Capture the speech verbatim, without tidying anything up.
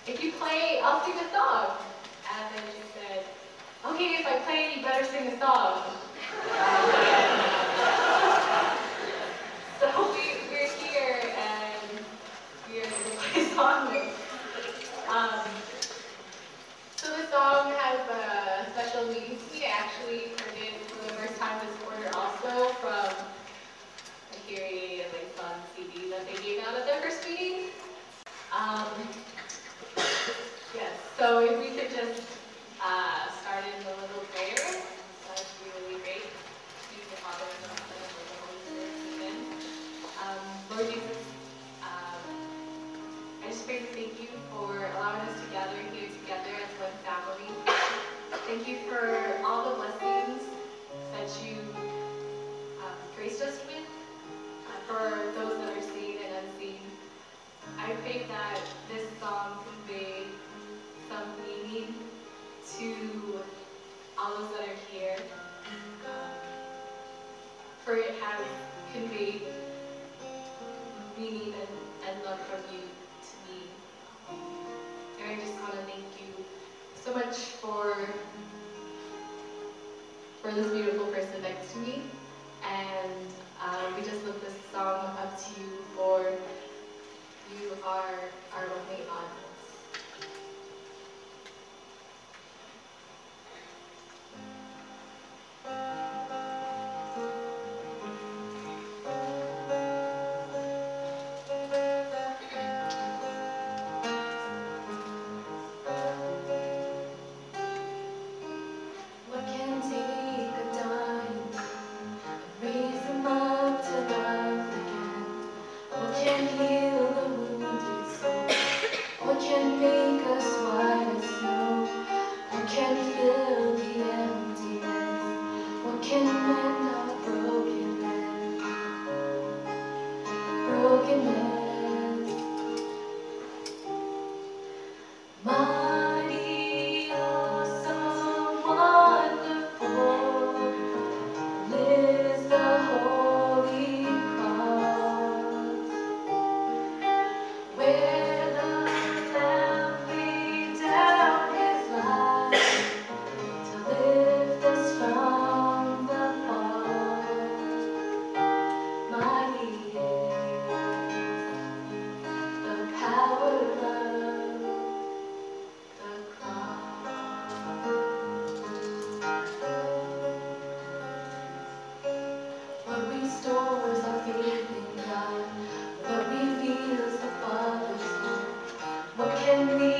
if you play, I'll sing a song. And then she said, okay, if I play, you better sing a song. So we, we're here and we're going to play a song. Um, so the song has a special meaning to me. I actually heard it for the first time this quarter also from a Kiri and my son's C D that they gave out at their first meeting. Um, yes, so if we could just uh, start in a little prayer, that would be really great. Thank the Father, and the Son, and the Holy Spirit. Amen. Um, Lord Jesus, um, I just pray to thank you for allowing us to gather here together as one family. Thank you for all the blessings that you um, graced us with, uh, for those that are seen and unseen. I pray that this song convey some meaning to all those that are here, um, for it has conveyed meaning and, and love from you to me. And I just want to thank you so much for for this beautiful person next to me. And um, we just lift this song up to you, for you are our only God. What can take a dime and raise them up to life again? What can heal the wounded soul? What can make us white as snow? What can fill the emptiness? What can mend our brokenness? Brokenness. Mighty, awesome, wonderful is the holy cross, where the Lamb laid down his life to lift us from the fall. Mighty is the power of the cross. What restores our faith in God, what reveals the Father's love, what can we